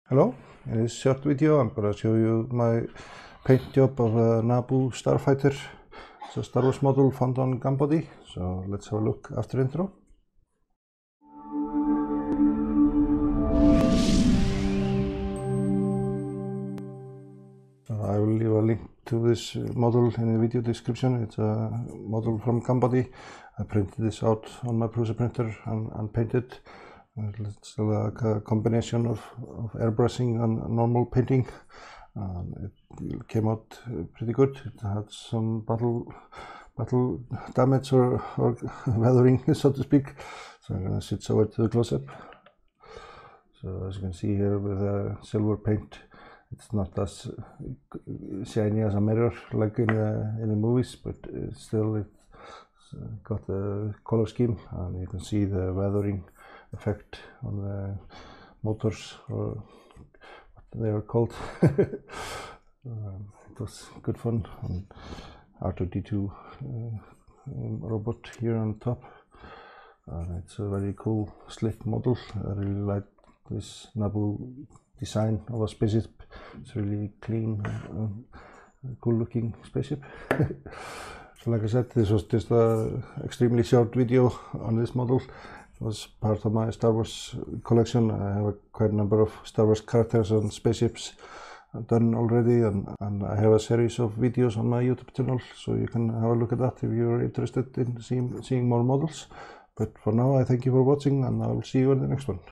Hello, in this short video I'm going to show you my paint job of a Naboo Starfighter. It's a Star Wars model found on Gambody, so let's have a look after intro. I will leave a link to this model in the video description. It's a model from Gambody. I printed this out on my Prusa printer and painted. It's like a combination of airbrushing and normal painting. It came out pretty good. It had some battle damage or weathering, so to speak. So I'm going to switch over to the close-up. So as you can see here with the silver paint, it's not as shiny as a mirror like in the movies, but still it's got a color scheme, and you can see the weathering effect on the motors, or what they are called. It was good fun. And R2-D2 robot here on top. It's a very cool slick model. I really like this Naboo design of a spaceship. It's really clean, cool looking spaceship. So like I said, this was just an extremely short video on this model. It was part of my Star Wars collection. I have quite a number of Star Wars characters and spaceships done already, and I have a series of videos on my YouTube channel, so you can have a look at that if you're interested in seeing more models. But for now, I thank you for watching, and I'll see you in the next one.